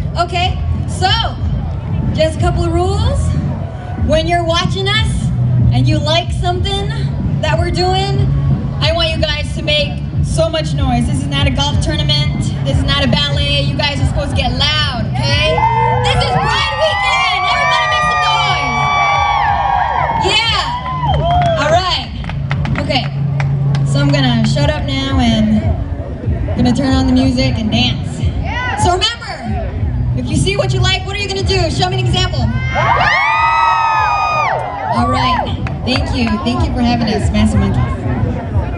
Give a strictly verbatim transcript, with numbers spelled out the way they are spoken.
Okay, so just a couple of rules. When you're watching us and you like something that we're doing, I want you guys to make so much noise. This is not a golf tournament. This is not a ballet. You guys are supposed to get loud, okay? This is Pride Weekend. Everybody make some noise. Yeah. All right. Okay. So I'm gonna shut up now and gonna turn on the music and dance. So remember, if you see what you like, what are you gonna do? Show me an example. All right. Thank you. Thank you for having us, Massive Monkeys.